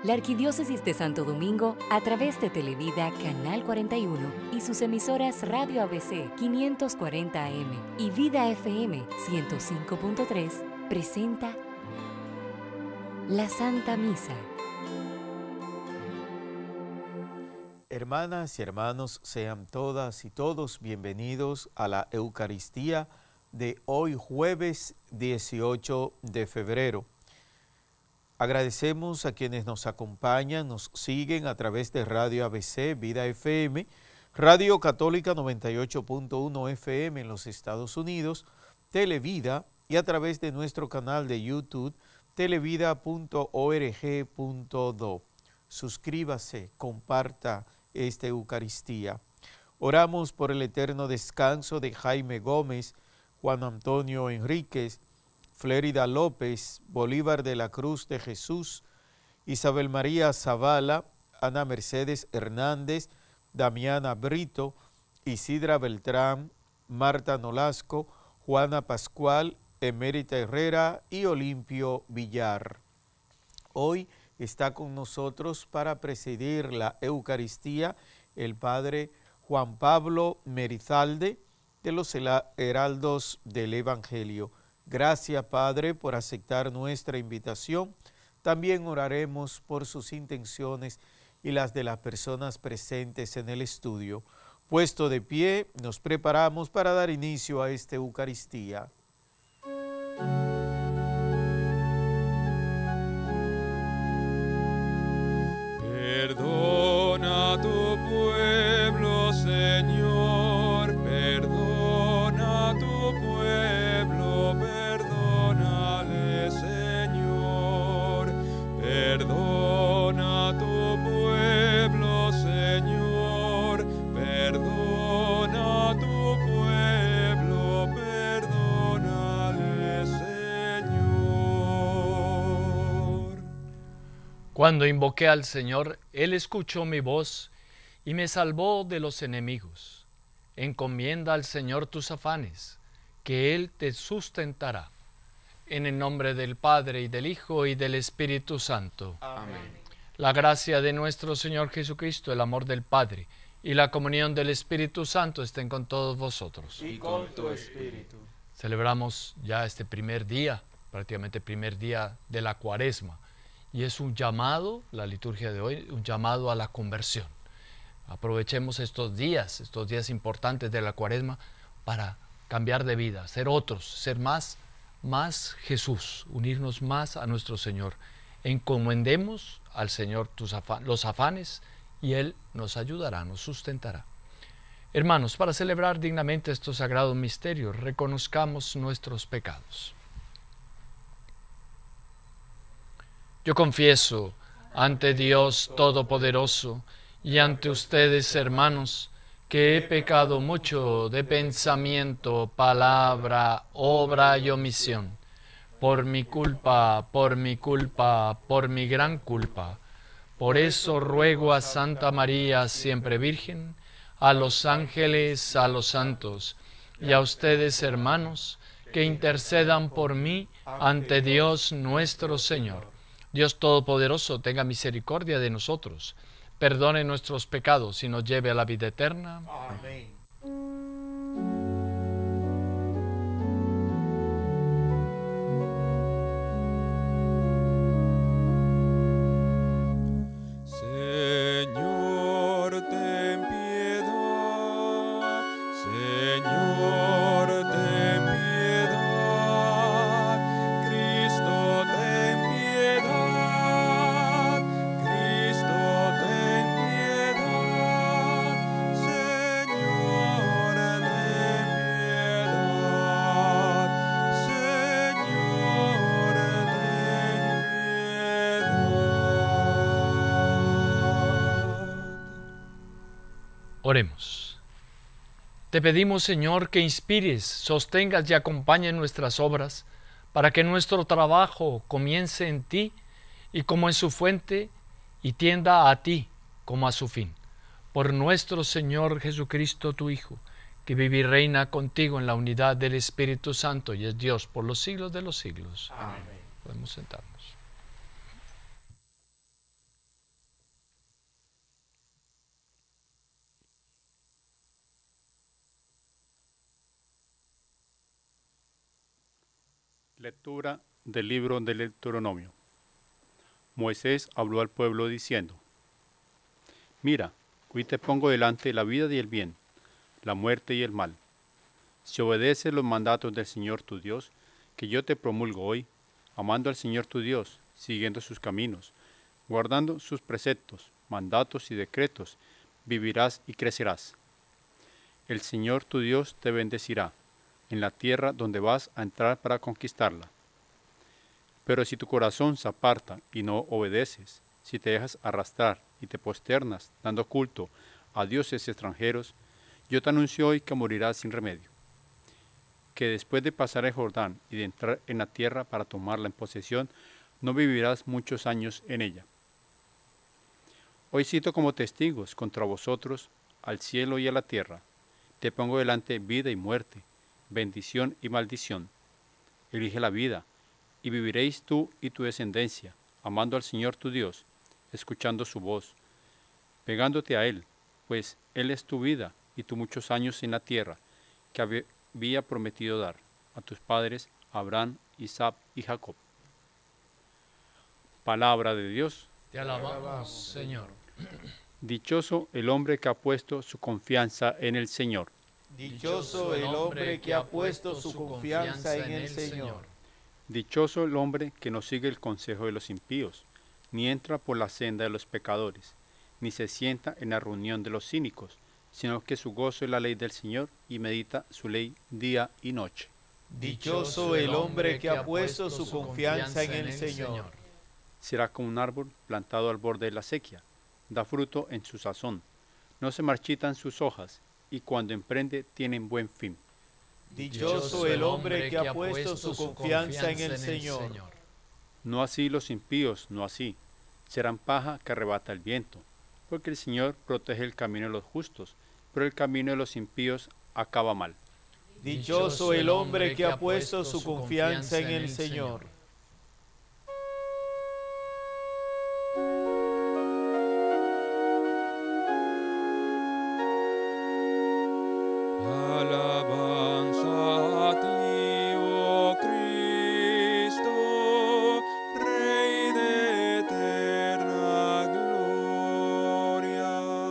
La Arquidiócesis de Santo Domingo, a través de Televida Canal 41 y sus emisoras Radio ABC 540 AM y Vida FM 105.3, presenta la Santa Misa. Hermanas y hermanos, sean todas y todos bienvenidos a la Eucaristía de hoy jueves 18 de febrero. Agradecemos a quienes nos acompañan, nos siguen a través de Radio ABC, Vida FM, Radio Católica 98.1 FM en los Estados Unidos, Televida y a través de nuestro canal de YouTube, televida.org.do. Suscríbase, comparta esta Eucaristía. Oramos por el eterno descanso de Jaime Gómez, Juan Antonio Enríquez, Flérida López, Bolívar de la Cruz de Jesús, Isabel María Zavala, Ana Mercedes Hernández, Damiana Brito, Isidra Beltrán, Marta Nolasco, Juana Pascual, Emérita Herrera y Olimpio Villar. Hoy está con nosotros para presidir la Eucaristía el Padre Juan Pablo Merizalde de los Heraldos del Evangelio. Gracias, Padre, por aceptar nuestra invitación. También oraremos por sus intenciones y las de las personas presentes en el estudio. Puesto de pie, nos preparamos para dar inicio a esta Eucaristía. Perdona tu pueblo, Señor, perdona tu pueblo, perdónale, Señor, perdona tu pueblo, Señor, perdona tu pueblo, perdónale, Señor. Cuando invoqué al Señor, Él escuchó mi voz y me salvó de los enemigos. Encomienda al Señor tus afanes, que Él te sustentará. En el nombre del Padre, y del Hijo, y del Espíritu Santo. Amén. La gracia de nuestro Señor Jesucristo, el amor del Padre, y la comunión del Espíritu Santo estén con todos vosotros. Y con tu espíritu. Celebramos ya este primer día, prácticamente primer día de la Cuaresma. Y es un llamado, la liturgia de hoy, un llamado a la conversión. Aprovechemos estos días importantes de la Cuaresma para cambiar de vida, ser otros, ser más Jesús, unirnos más a nuestro Señor. Encomendemos al Señor los afanes y Él nos ayudará, nos sustentará. Hermanos, para celebrar dignamente estos sagrados misterios, reconozcamos nuestros pecados. Yo confieso ante Dios Todopoderoso y ante ustedes, hermanos, que he pecado mucho de pensamiento, palabra, obra y omisión, por mi culpa, por mi gran culpa. Por eso ruego a Santa María, siempre Virgen, a los ángeles, a los santos, y a ustedes, hermanos, que intercedan por mí ante Dios nuestro Señor. Dios Todopoderoso tenga misericordia de nosotros, perdone nuestros pecados y nos lleve a la vida eterna. Amén. Señor, ten piedad, Señor, ten piedad, Cristo, ten piedad, Cristo, ten piedad, Señor, ten piedad, Señor, ten piedad. Oremos. Te pedimos, Señor, que inspires, sostengas y acompañes nuestras obras, para que nuestro trabajo comience en ti y como en su fuente, y tienda a ti como a su fin. Por nuestro Señor Jesucristo, tu Hijo, que vive y reina contigo en la unidad del Espíritu Santo y es Dios por los siglos de los siglos. Amén. Podemos sentarnos. Lectura del libro del Deuteronomio. Moisés habló al pueblo diciendo: Mira, hoy te pongo delante la vida y el bien, la muerte y el mal. Si obedeces los mandatos del Señor tu Dios, que yo te promulgo hoy, amando al Señor tu Dios, siguiendo sus caminos, guardando sus preceptos, mandatos y decretos, vivirás y crecerás. El Señor tu Dios te bendecirá en la tierra donde vas a entrar para conquistarla. Pero si tu corazón se aparta y no obedeces, si te dejas arrastrar y te posternas dando culto a dioses extranjeros, yo te anuncio hoy que morirás sin remedio. Que después de pasar el Jordán y de entrar en la tierra para tomarla en posesión, no vivirás muchos años en ella. Hoy cito como testigos contra vosotros al cielo y a la tierra. Te pongo delante vida y muerte, bendición y maldición. Elige la vida, y viviréis tú y tu descendencia, amando al Señor tu Dios, escuchando su voz, pegándote a Él, pues Él es tu vida y tus muchos años en la tierra, que había prometido dar a tus padres Abraham, Isaac y Jacob. Palabra de Dios. Te alabamos, Señor. Dichoso el hombre que ha puesto su confianza en el Señor. Dichoso el hombre que ha puesto su confianza en el Señor. Dichoso el hombre que no sigue el consejo de los impíos, ni entra por la senda de los pecadores, ni se sienta en la reunión de los cínicos, sino que su gozo es la ley del Señor y medita su ley día y noche. Dichoso el hombre que ha puesto su confianza en el Señor. Será como un árbol plantado al borde de la sequía, da fruto en su sazón, no se marchitan sus hojas, y cuando emprende tienen buen fin. Dichoso el hombre que ha puesto su confianza en el Señor. No así los impíos, no así. Serán paja que arrebata el viento, porque el Señor protege el camino de los justos, pero el camino de los impíos acaba mal. Dichoso el hombre que ha puesto su confianza en el Señor. Alabanza a ti, oh Cristo, Rey de eterna gloria.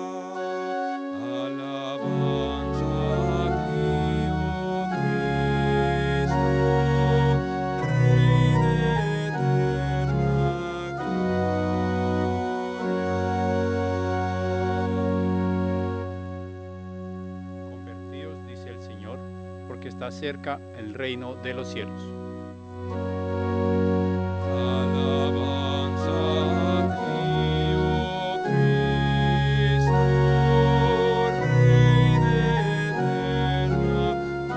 Alabanza a ti, oh Cristo, Rey de eterna gloria. Convertíos, dice el Señor, porque está cerca el reino de los cielos. Alabanza a ti, oh Cristo, Rey de eterna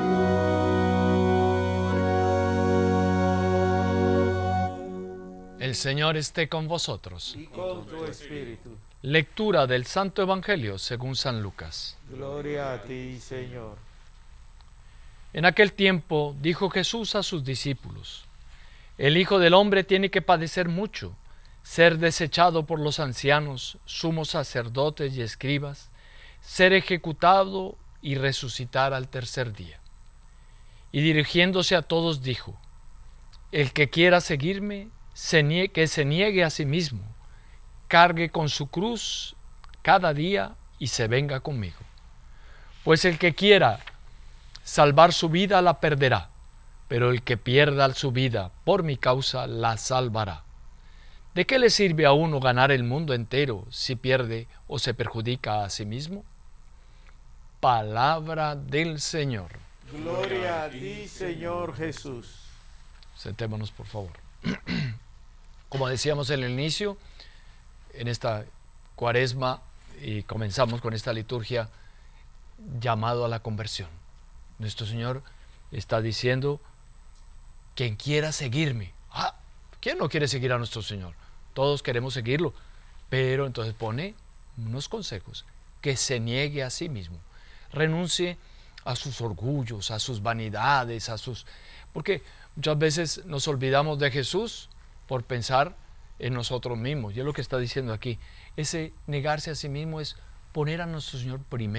gloria. El Señor esté con vosotros. Y con tu espíritu. Lectura del Santo Evangelio según San Lucas. Gloria a ti, Señor. En aquel tiempo dijo Jesús a sus discípulos: El Hijo del Hombre tiene que padecer mucho, ser desechado por los ancianos, sumos sacerdotes y escribas, ser ejecutado y resucitar al tercer día. Y dirigiéndose a todos dijo: El que quiera seguirme, que se niegue a sí mismo, cargue con su cruz cada día y se venga conmigo. Pues el que quiera salvar su vida la perderá, pero el que pierda su vida por mi causa la salvará. ¿De qué le sirve a uno ganar el mundo entero si pierde o se perjudica a sí mismo? Palabra del Señor. Gloria a ti, Señor Jesús. Sentémonos, por favor. Como decíamos en el inicio, en esta Cuaresma, y comenzamos con esta liturgia, llamado a la conversión. Nuestro Señor está diciendo: quien quiera seguirme. ¿Quién no quiere seguir a nuestro Señor? Todos queremos seguirlo, pero entonces pone unos consejos: que se niegue a sí mismo, renuncie a sus orgullos, a sus vanidades, porque muchas veces nos olvidamos de Jesús por pensar en nosotros mismos. Y es lo que está diciendo aquí. Ese negarse a sí mismo es poner a nuestro Señor primero,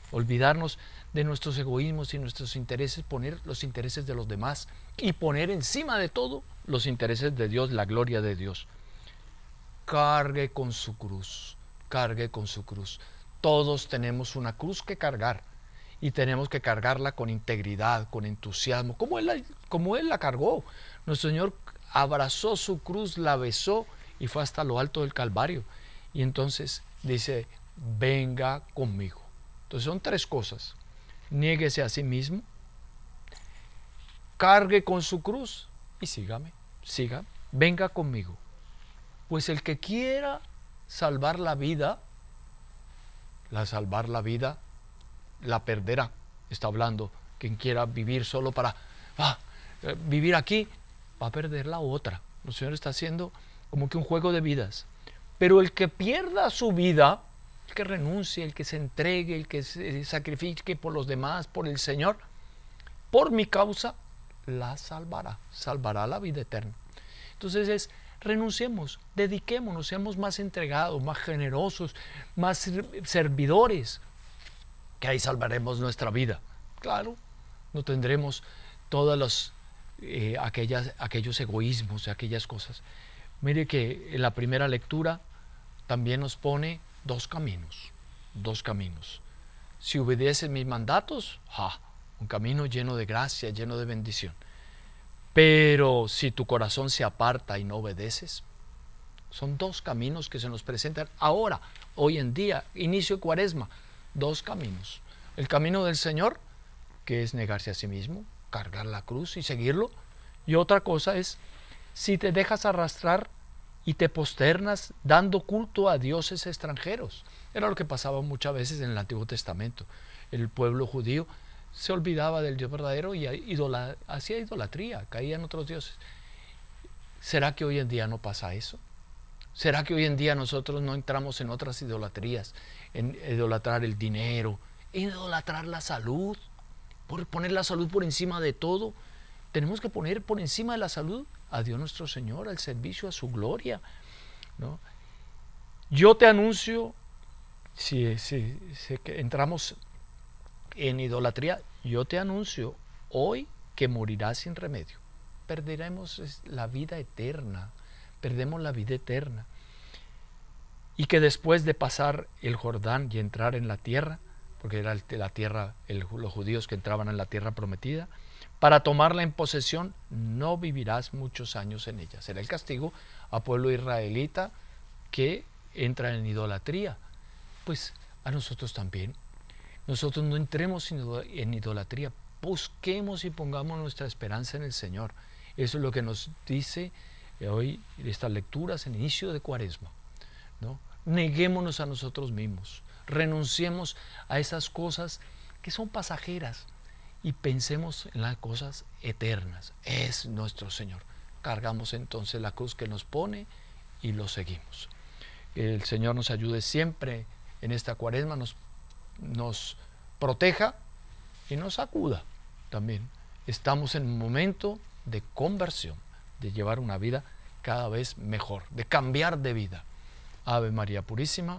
olvidarnos de nuestros egoísmos y nuestros intereses, poner los intereses de los demás y poner encima de todo los intereses de Dios, la gloria de Dios. Cargue con su cruz, cargue con su cruz. Todos tenemos una cruz que cargar y tenemos que cargarla con integridad, con entusiasmo, como Él la cargó. Nuestro Señor abrazó su cruz, la besó y fue hasta lo alto del Calvario. Y entonces dice, venga conmigo. Entonces son tres cosas. Niéguese a sí mismo, cargue con su cruz y sígame, venga conmigo. Pues el que quiera salvar la vida, la perderá. Está hablando, quien quiera vivir solo para vivir aquí, va a perder la otra. El Señor está haciendo como que un juego de vidas. Pero el que pierda su vida, el que renuncie, el que se entregue, el que se sacrifique por los demás, por el Señor, por mi causa, la salvará la vida eterna. Entonces renunciemos, dediquémonos, seamos más entregados, más generosos, más servidores, que ahí salvaremos nuestra vida. Claro, no tendremos todos aquellos egoísmos, aquellas cosas. Mire que en la primera lectura también nos pone dos caminos. Si obedeces mis mandatos, un camino lleno de gracia, lleno de bendición. Pero si tu corazón se aparta y no obedeces, son dos caminos que se nos presentan ahora, hoy en día, inicio de Cuaresma, dos caminos. El camino del Señor, que es negarse a sí mismo, cargar la cruz y seguirlo. Y otra cosa es, si te dejas arrastrar y te posternas dando culto a dioses extranjeros. Era lo que pasaba muchas veces en el Antiguo Testamento. El pueblo judío se olvidaba del Dios verdadero y hacía idolatría, caía en otros dioses. ¿Será que hoy en día no pasa eso? ¿Será que hoy en día nosotros no entramos en otras idolatrías? En idolatrar el dinero, en idolatrar la salud, por poner la salud por encima de todo. Tenemos que poner por encima de la salud a Dios nuestro Señor, al servicio, a su gloria, ¿no? Yo te anuncio, si entramos en idolatría, yo te anuncio hoy que morirás sin remedio. Perderemos la vida eterna, perdemos la vida eterna. Y que después de pasar el Jordán y entrar en la tierra, porque era la tierra, los judíos que entraban en la tierra prometida, para tomarla en posesión, no vivirás muchos años en ella. Será el castigo al pueblo israelita que entra en idolatría. Pues a nosotros también. Nosotros no entremos en idolatría. Busquemos y pongamos nuestra esperanza en el Señor. Eso es lo que nos dice hoy estas lecturas en inicio de Cuaresma, ¿no? Neguémonos a nosotros mismos. Renunciemos a esas cosas que son pasajeras y pensemos en las cosas eternas. Es nuestro Señor. Cargamos entonces la cruz que nos pone y lo seguimos. El Señor nos ayude siempre en esta Cuaresma, nos proteja y nos sacuda también. Estamos en un momento de conversión, de llevar una vida cada vez mejor, de cambiar de vida. Ave María Purísima.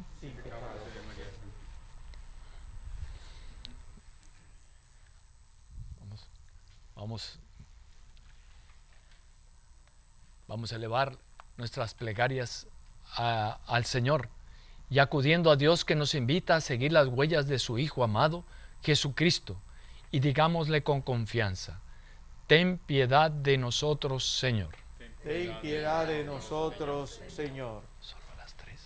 Vamos a elevar nuestras plegarias al Señor y acudiendo a Dios que nos invita a seguir las huellas de su Hijo amado, Jesucristo, y digámosle con confianza: ten piedad de nosotros, Señor. Ten piedad de nosotros, Señor. Solo las tres.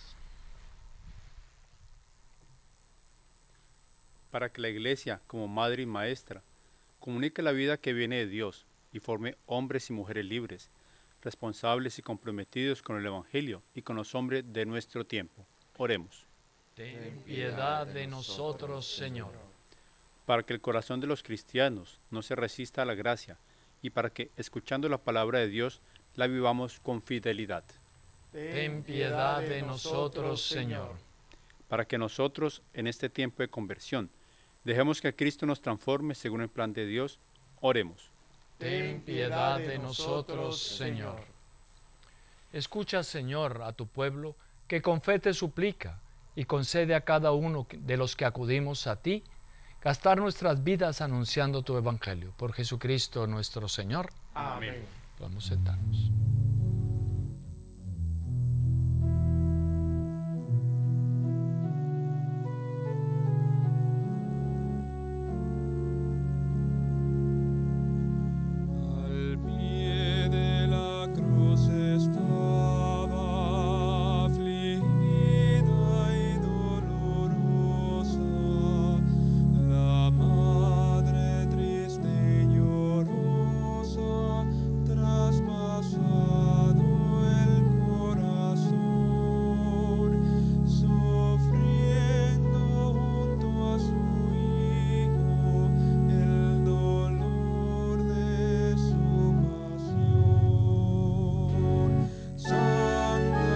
Para que la Iglesia, como madre y maestra, comunique la vida que viene de Dios y forme hombres y mujeres libres, responsables y comprometidos con el Evangelio y con los hombres de nuestro tiempo. Oremos. Ten piedad de nosotros, Señor. Para que el corazón de los cristianos no se resista a la gracia y para que, escuchando la palabra de Dios, la vivamos con fidelidad. Ten piedad de nosotros, Señor. Para que nosotros, en este tiempo de conversión, dejemos que Cristo nos transforme según el plan de Dios. Oremos. Ten piedad de nosotros, Señor. Escucha, Señor, a tu pueblo, que con fe te suplica, y concede a cada uno de los que acudimos a ti gastar nuestras vidas anunciando tu Evangelio. Por Jesucristo nuestro Señor. Amén. Vamos a sentarnos. Al pie de la cruz estaba afligida y dolorosa, la madre triste y llorosa, traspasado el corazón, sufriendo junto a su hijo el dolor de su pasión. Santa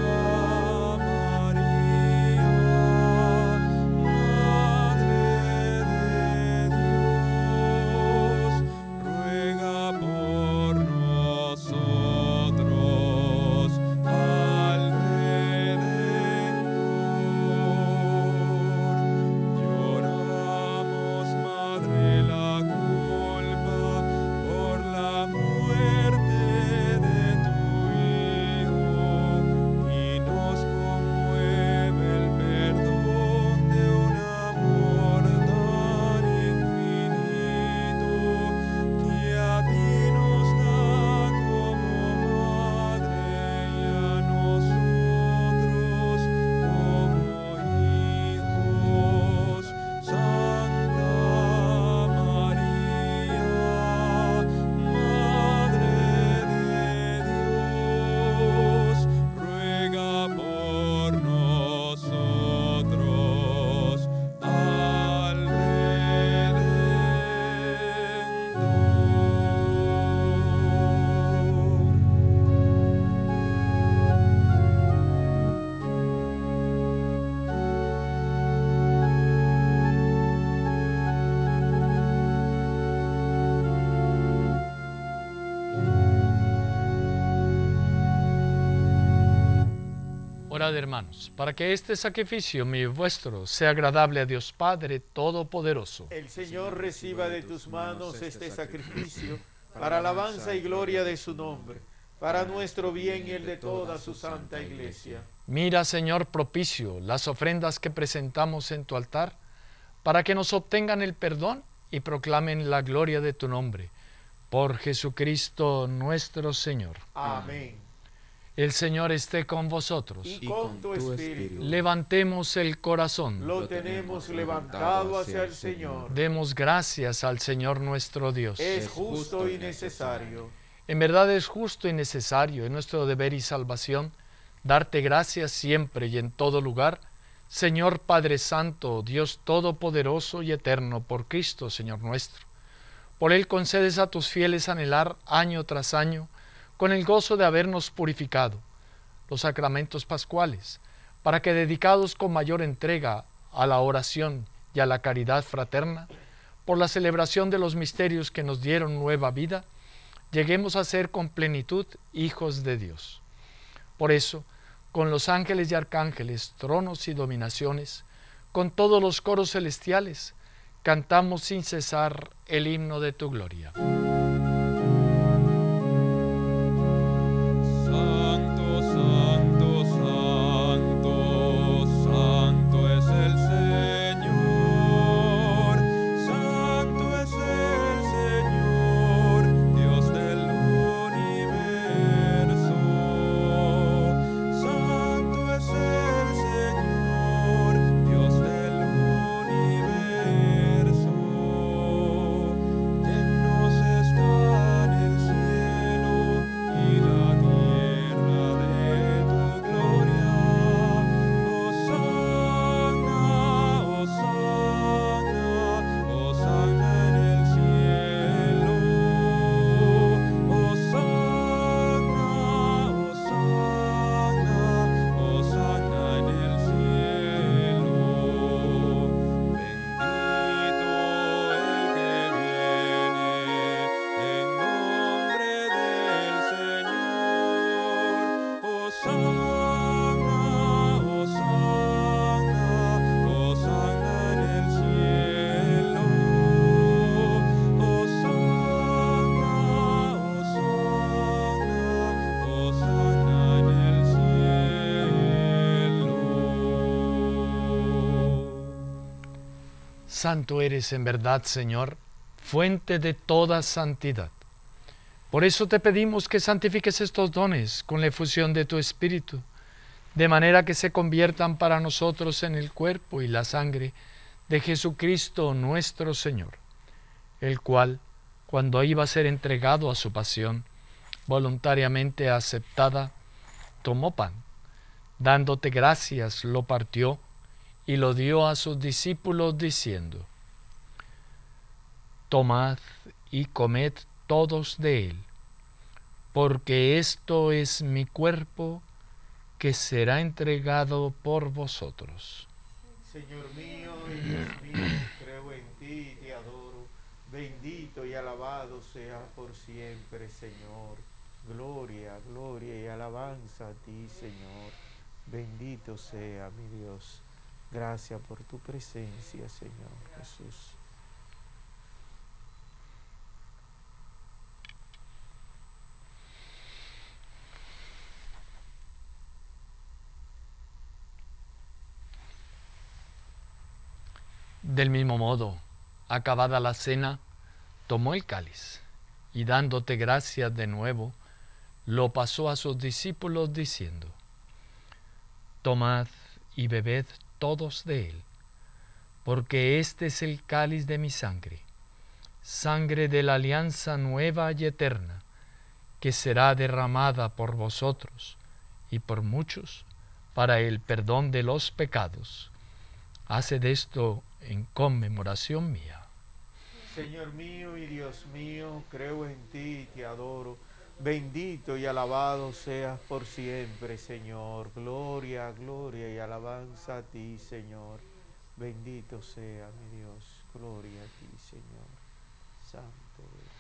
María, Madre de Dios, ruega por nosotros al Redentor. Lloramos, Madre, la culpa por la muerte de tu Hijo, y nos conmueve el perdón de un amor tan infinito que a ti nos da como madre y a nosotros como hijos. Santa María, Madre de Dios, ruega por nosotros al Redentor. Orad, hermanos, para que este sacrificio mío y vuestro sea agradable a Dios Padre Todopoderoso. El Señor reciba de tus manos este sacrificio para alabanza y gloria de su nombre, para nuestro bien y el de toda su santa iglesia. Mira, Señor, propicio las ofrendas que presentamos en tu altar, para que nos obtengan el perdón y proclamen la gloria de tu nombre. Por Jesucristo nuestro Señor. Amén. El Señor esté con vosotros. Y con tu espíritu. Levantemos el corazón. Lo tenemos levantado hacia el Señor. Demos gracias al Señor nuestro Dios. Es justo y necesario. En verdad es justo y necesario, es nuestro deber y salvación, darte gracias siempre y en todo lugar, Señor Padre Santo, Dios Todopoderoso y Eterno, por Cristo, Señor nuestro. Por Él concedes a tus fieles anhelar año tras año, con el gozo de habernos purificado, los sacramentos pascuales, para que dedicados con mayor entrega a la oración y a la caridad fraterna, por la celebración de los misterios que nos dieron nueva vida, lleguemos a ser con plenitud hijos de Dios. Por eso, con los ángeles y arcángeles, tronos y dominaciones, con todos los coros celestiales, cantamos sin cesar el himno de tu gloria. Santo, santo, santo, santo es el Señor. Santo es el Señor, Dios del universo. Santo es el Señor, Dios del universo. Llenos Santo eres en verdad, Señor, fuente de toda santidad. Por eso te pedimos que santifiques estos dones con la efusión de tu Espíritu, de manera que se conviertan para nosotros en el cuerpo y la sangre de Jesucristo nuestro Señor, el cual, cuando iba a ser entregado a su pasión, voluntariamente aceptada, tomó pan, dándote gracias, lo partió y lo dio a sus discípulos diciendo: Tomad y comed todos de él, porque esto es mi cuerpo que será entregado por vosotros. Señor mío y Dios mío, creo en ti y te adoro. Bendito y alabado sea por siempre, Señor. Gloria, gloria y alabanza a ti, Señor. Bendito sea mi Dios. Gracias por tu presencia, Señor Jesús. Del mismo modo, acabada la cena, tomó el cáliz y dándote gracias de nuevo, lo pasó a sus discípulos diciendo: Tomad y bebed todos de él, porque este es el cáliz de mi sangre, sangre de la alianza nueva y eterna, que será derramada por vosotros y por muchos para el perdón de los pecados. Haced esto en conmemoración mía. Señor mío y Dios mío, creo en ti y te adoro. Bendito y alabado seas por siempre, Señor. Gloria, gloria y alabanza a ti, Señor. Bendito sea mi Dios. Gloria a ti, Señor. Santo eres.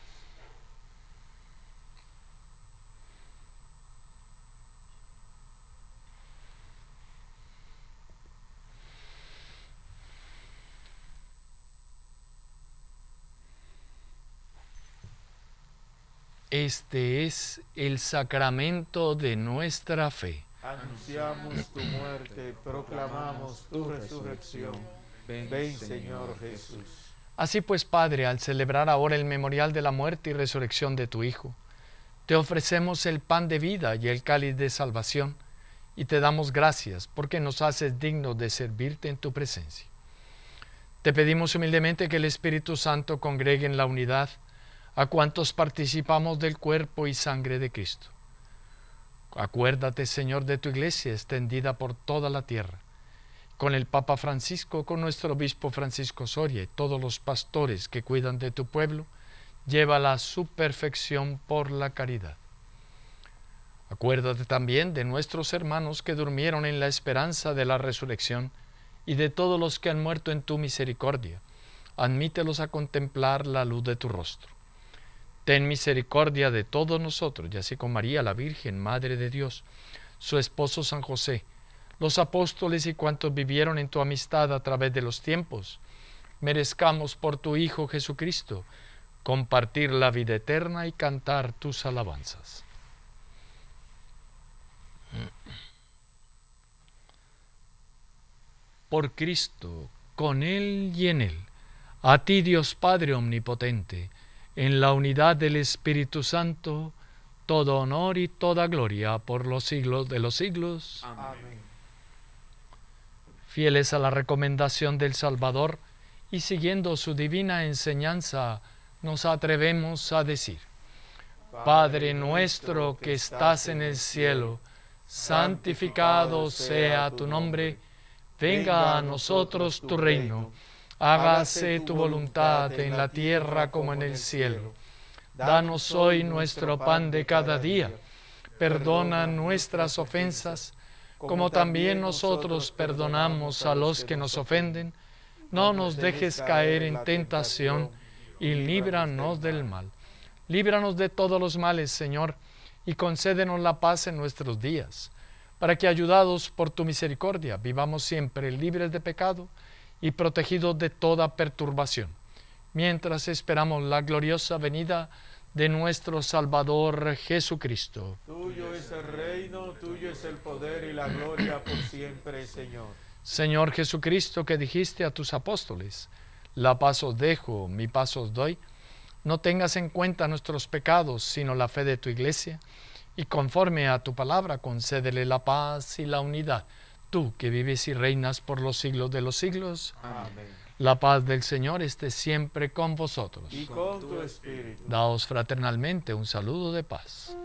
Este es el sacramento de nuestra fe. Anunciamos tu muerte, proclamamos tu resurrección. Ven, Señor Jesús. Así pues, Padre, al celebrar ahora el memorial de la muerte y resurrección de tu Hijo, te ofrecemos el pan de vida y el cáliz de salvación, y te damos gracias porque nos haces dignos de servirte en tu presencia. Te pedimos humildemente que el Espíritu Santo congregue en la unidad a cuantos participamos del cuerpo y sangre de Cristo. Acuérdate, Señor, de tu iglesia extendida por toda la tierra, con el Papa Francisco, con nuestro obispo Francisco Soria y todos los pastores que cuidan de tu pueblo, llévala a su perfección por la caridad. Acuérdate también de nuestros hermanos que durmieron en la esperanza de la resurrección y de todos los que han muerto en tu misericordia. Admítelos a contemplar la luz de tu rostro. Ten misericordia de todos nosotros, y así con María la Virgen, Madre de Dios, su esposo San José, los apóstoles y cuantos vivieron en tu amistad a través de los tiempos, merezcamos por tu Hijo Jesucristo compartir la vida eterna y cantar tus alabanzas. Por Cristo, con Él y en Él, a ti Dios Padre Omnipotente, en la unidad del Espíritu Santo, todo honor y toda gloria por los siglos de los siglos. Amén. Fieles a la recomendación del Salvador y siguiendo su divina enseñanza, nos atrevemos a decir: Padre nuestro que estás en el cielo, santificado sea tu nombre, venga a nosotros tu reino. Hágase tu voluntad en la tierra como en el cielo. Danos hoy nuestro pan de cada día. Perdona nuestras ofensas, como también nosotros perdonamos a los que nos ofenden. No nos dejes caer en tentación y líbranos del mal. Líbranos de todos los males, Señor, y concédenos la paz en nuestros días, para que, ayudados por tu misericordia, vivamos siempre libres de pecado y protegidos de toda perturbación, mientras esperamos la gloriosa venida de nuestro Salvador Jesucristo. Tuyo es el reino, tuyo es el poder y la gloria por siempre, Señor. Señor Jesucristo, que dijiste a tus apóstoles: La paz os dejo, mi paz os doy. No tengas en cuenta nuestros pecados, sino la fe de tu Iglesia, y conforme a tu palabra concédele la paz y la unidad. Tú que vives y reinas por los siglos de los siglos. Amén. La paz del Señor esté siempre con vosotros. Y con tu espíritu. Daos fraternalmente un saludo de paz.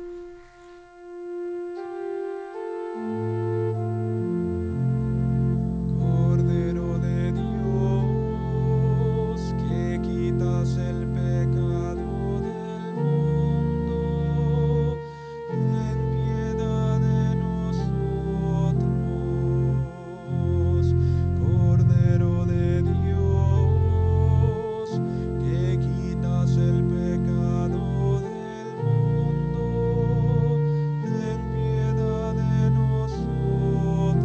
Cordero de Dios, que quitas el pecado del mundo, ten piedad de nosotros. Cordero de Dios, que quitas el pecado del mundo, ten piedad de nosotros.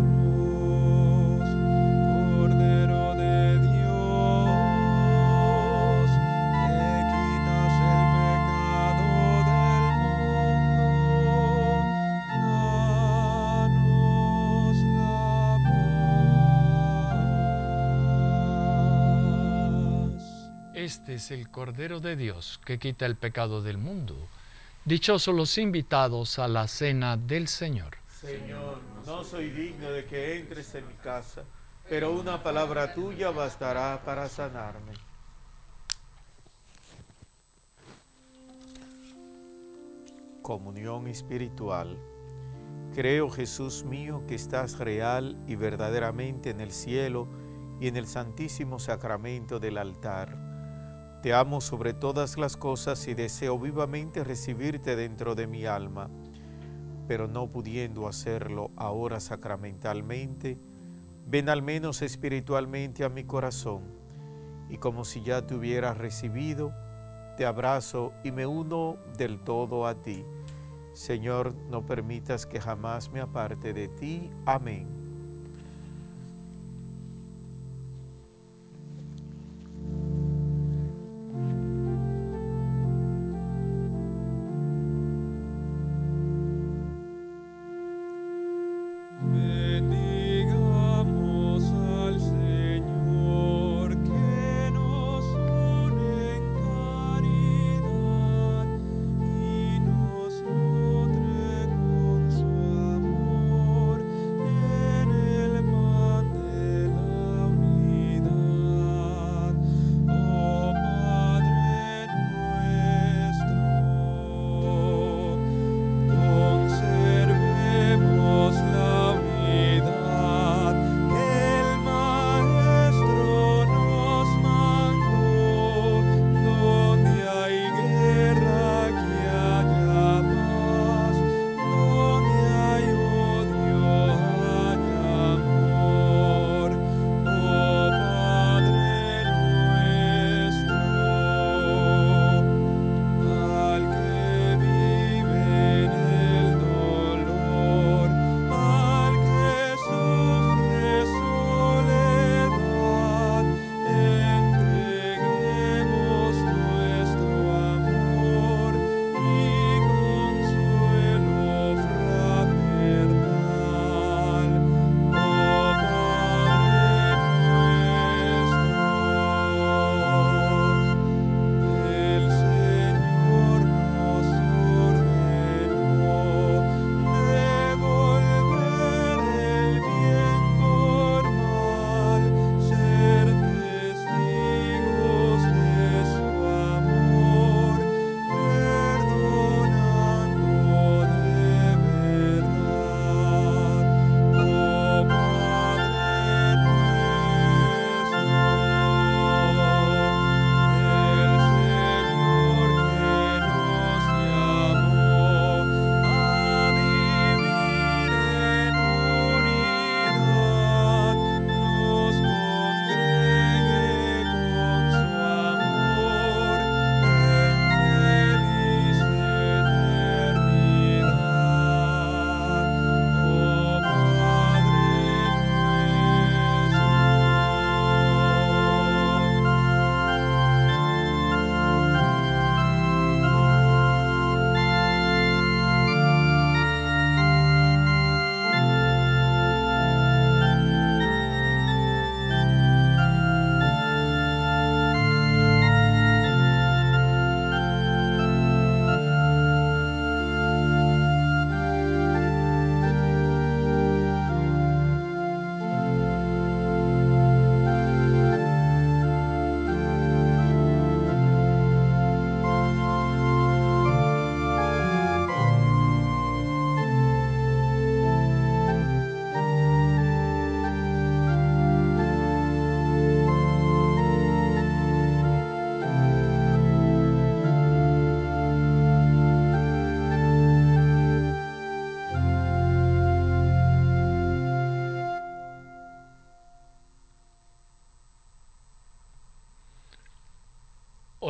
Cordero de Dios, que quitas el pecado del mundo, danos la paz. Este es el Cordero de Dios que quita el pecado del mundo. Dichosos los invitados a la cena del Señor. Señor, no soy digno de que entres en mi casa, pero una palabra tuya bastará para sanarme. Comunión espiritual. Creo, Jesús mío, que estás real y verdaderamente en el cielo y en el santísimo sacramento del altar. Te amo sobre todas las cosas y deseo vivamente recibirte dentro de mi alma, pero no pudiendo hacerlo ahora sacramentalmente, ven al menos espiritualmente a mi corazón, y como si ya te hubieras recibido, te abrazo y me uno del todo a ti. Señor, no permitas que jamás me aparte de ti. Amén. Bendigamos al Señor que nos une en caridad y nos nutre con su amor.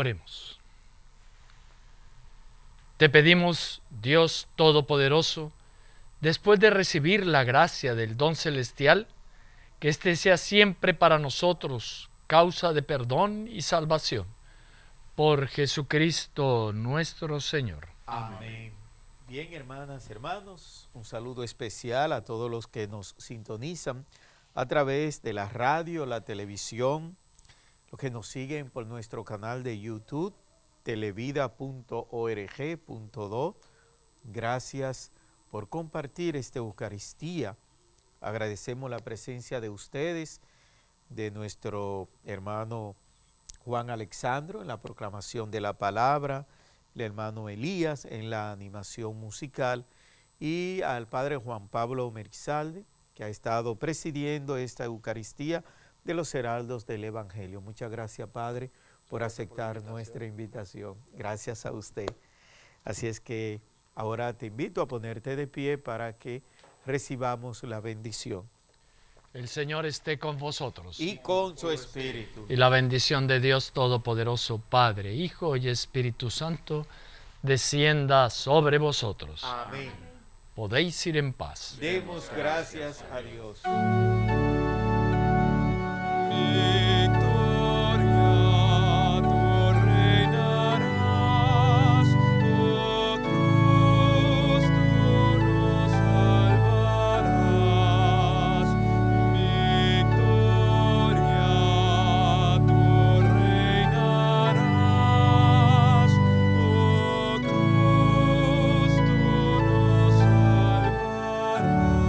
Oremos. Te pedimos, Dios Todopoderoso, después de recibir la gracia del don celestial, que éste sea siempre para nosotros causa de perdón y salvación. Por Jesucristo nuestro Señor. Amén. Bien, hermanas, hermanos, un saludo especial a todos los que nos sintonizan a través de la radio, la televisión, los que nos siguen por nuestro canal de YouTube, televida.org.do. Gracias por compartir esta Eucaristía. Agradecemos la presencia de ustedes, de nuestro hermano Juan Alexandro en la proclamación de la palabra, el hermano Elías en la animación musical y al padre Juan Pablo Merizalde, que ha estado presidiendo esta Eucaristía de los Heraldos del Evangelio. Muchas gracias, Padre, por aceptar nuestra invitación. Gracias a usted. Así es que ahora te invito a ponerte de pie para que recibamos la bendición. El Señor esté con vosotros. Y con su espíritu. Y la bendición de Dios Todopoderoso, Padre, Hijo y Espíritu Santo, descienda sobre vosotros. Amén. Podéis ir en paz. Demos gracias a Dios. Victoria, tú reinarás, oh cruz, tú nos salvarás. Victoria, tú reinarás, oh cruz, tú nos salvarás.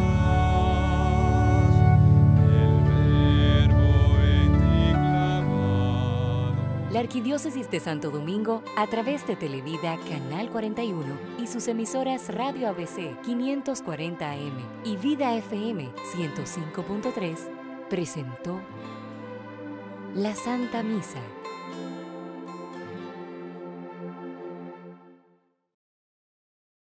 El Verbo en ti clavado. La Arquidiócesis de Santo Domingo, a través de Televida Canal 41 y sus emisoras Radio ABC 540 AM y Vida FM 105.3, presentó la Santa Misa.